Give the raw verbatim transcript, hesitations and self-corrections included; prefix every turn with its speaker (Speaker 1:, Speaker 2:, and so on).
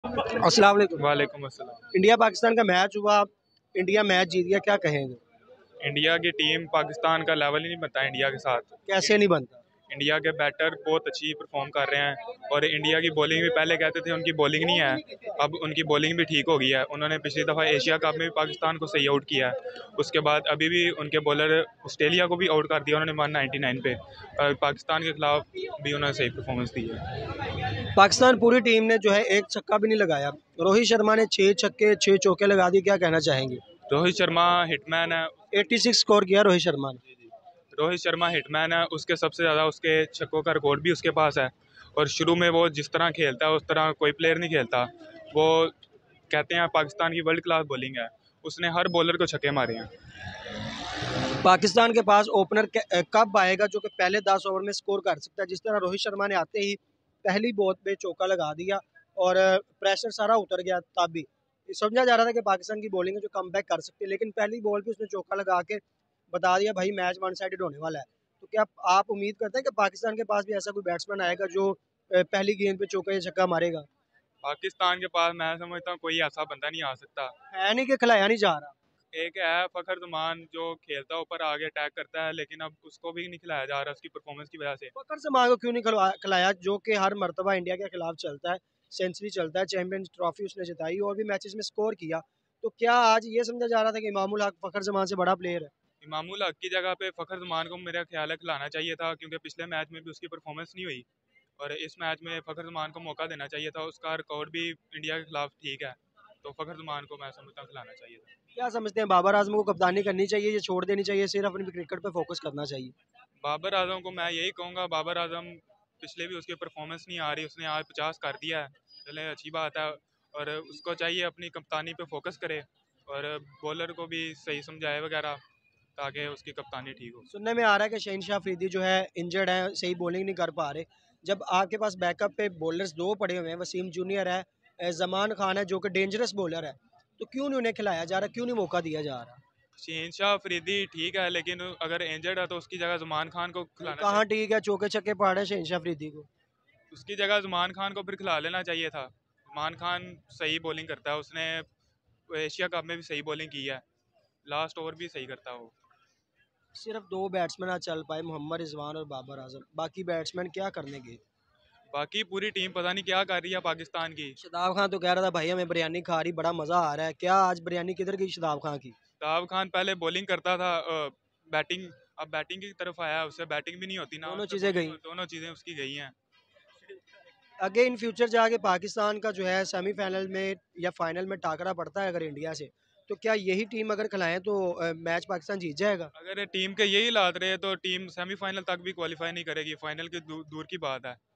Speaker 1: अस्सलाम वालेकुम।
Speaker 2: वालेकुम अस्सलाम।
Speaker 1: इंडिया पाकिस्तान का मैच हुआ, इंडिया मैच जीत गया, क्या कहेंगे?
Speaker 2: इंडिया की टीम पाकिस्तान का लेवल ही नहीं बनता इंडिया के साथ।
Speaker 1: कैसे नहीं बनता?
Speaker 2: इंडिया के बैटर बहुत अच्छी परफॉर्म कर रहे हैं और इंडिया की बॉलिंग भी, पहले कहते थे उनकी बॉलिंग नहीं है, अब उनकी बॉलिंग भी ठीक हो गई है। उन्होंने पिछली दफ़ा एशिया कप में भी पाकिस्तान को सही आउट किया है। उसके बाद अभी भी उनके बॉलर ऑस्ट्रेलिया को भी आउट कर दिया उन्होंने वन नाइन्टी नाइन पे। और पाकिस्तान के खिलाफ भी उन्होंने सही परफॉर्मेंस दी है।
Speaker 1: पाकिस्तान पूरी टीम ने जो है एक छक्का भी नहीं लगाया। रोहित शर्मा ने छः छक्के छः चौके लगा दिए, क्या कहना चाहेंगे?
Speaker 2: रोहित शर्मा हिटमैन है।
Speaker 1: छियासी स्कोर किया रोहित शर्मा ने।
Speaker 2: रोहित शर्मा हिटमैन है, उसके सबसे ज़्यादा उसके छक्कों का रिकॉर्ड भी उसके पास है। और शुरू में वो जिस तरह खेलता है उस तरह कोई प्लेयर नहीं खेलता। वो कहते हैं पाकिस्तान की वर्ल्ड क्लास बॉलिंग है, उसने हर बॉलर को छक्के मारे हैं।
Speaker 1: पाकिस्तान के पास ओपनर कब आएगा जो कि पहले दस ओवर में स्कोर कर सकता है? जिस तरह रोहित शर्मा ने आते ही पहली बॉल पे चौका लगा दिया और प्रेशर सारा उतर गया, तब भी समझा जा रहा था कि पाकिस्तान की बॉलिंग है जो कम बैक कर सकती है, लेकिन पहली बॉल पे उसने चौका लगा के बता दिया भाई मैच वन साइडेड होने वाला है। तो क्या आप उम्मीद करते हैं कि पाकिस्तान के पास भी ऐसा कोई बैट्समैन आएगा जो पहली गेंद पे चौका या छक्का मारेगा?
Speaker 2: पाकिस्तान के पास मैं समझता हूँ कोई ऐसा बंदा नहीं आ सकता।
Speaker 1: है नहीं कि खिलाया नहीं जा रहा।
Speaker 2: एक है फखर जमान जो खेलता है ऊपर आगे अटैक करता है, लेकिन अब उसको भी नहीं खिलाया जा रहा उसकी परफॉर्मेंस की वजह से।
Speaker 1: फखर जमान को क्यों नहीं खिलवा- खिलाया, जो कि हर मर्तबा इंडिया के खिलाफ चलता है, सेंचुरी चलता है, चैंपियंस ट्रॉफी उसने जिताई और भी मैचेस में स्कोर किया। तो क्या आज ये समझा जा रहा था कि इमामुल हक फखर जमान से बड़ा प्लेयर है?
Speaker 2: इमामुल हक की जगह पे फखर जमान को मेरा ख्याल है खिलाना चाहिए था, क्योंकि पिछले मैच में भी उसकी परफॉर्मेंस नहीं हुई और इस मैच में फखर जमान को मौका देना चाहिए था। उसका रिकॉर्ड भी इंडिया के खिलाफ ठीक है, तो फखर जमान को मैं समझता हूँ खिलाना चाहिए था।
Speaker 1: क्या समझते हैं, बाबर आजम को कप्तानी करनी चाहिए या छोड़ देनी चाहिए, सिर्फ अपनी क्रिकेट पे फोकस करना चाहिए?
Speaker 2: बाबर आजम को मैं यही कहूँगा, बाबर आजम पिछले भी उसकी परफॉर्मेंस नहीं आ रही, उसने आज पचास कर दिया है, चले अच्छी बात है। और उसको चाहिए अपनी कप्तानी पे फोकस करे और बॉलर को भी सही समझाए वगैरह, ताकि उसकी कप्तानी ठीक हो।
Speaker 1: सुनने में आ रहा है कि शहनशाह अफरीदी जो है इंजर्ड है, सही बॉलिंग नहीं कर पा रहे। जब आपके पास बैकअप पे बॉलर्स दो पड़े हुए हैं, वसीम जूनियर है, अ, जमान खान है जो कि डेंजरस बॉलर है, तो क्यों नहीं उन्हें खिलाया जा रहा, क्यों नहीं मौका दिया जा रहा?
Speaker 2: शहनशाह अफरीदी ठीक है, लेकिन अगर इंजर्ड है तो उसकी जगह जुमान खान को खिलाना
Speaker 1: कहाँ
Speaker 2: चाहिए।
Speaker 1: ठीक है, चौके छक्के पा रहे हैं शहनशाह अफरीदी को।
Speaker 2: उसकी जगह जुमान खान को फिर खिला लेना चाहिए था। जुमान खान सही बॉलिंग करता है, उसने एशिया कप में भी सही बॉलिंग की है, लास्ट ओवर भी सही करता है वो।
Speaker 1: सिर्फ दो बैट्समैन आज चल पाए, मोहम्मद रिजवान और बाबर आजम, बाकी बैट्समैन क्या करने गए?
Speaker 2: बाकी पूरी टीम पता नहीं क्या कर रही है पाकिस्तान की।
Speaker 1: शदाब खान तो कह रहा था भाई हमें बिरयानी खा रही, बड़ा मजा आ रहा है। क्या आज बिरयानी किधर गई शदाब खान की?
Speaker 2: शादाब खान पहले बॉलिंग करता था, बैटिंग, अब बैटिंग की तरफ आया, उससे बैटिंग भी नहीं होती ना,
Speaker 1: दोनों
Speaker 2: उससे
Speaker 1: चीजें
Speaker 2: bowling
Speaker 1: गई।
Speaker 2: हो- दोनों चीज़ें उसकी गई हैं।
Speaker 1: आगे इन फ्यूचर जाके पाकिस्तान का जो है सेमीफाइनल में या फाइनल में टाकरा पड़ता है अगर इंडिया से, तो क्या यही टीम अगर खिलाएं तो अ, मैच पाकिस्तान जीत जाएगा?
Speaker 2: अगर टीम के यही हालात रहे तो टीम सेमीफाइनल तक भी क्वालिफाई नहीं करेगी, फाइनल की दू, दूर की बात है।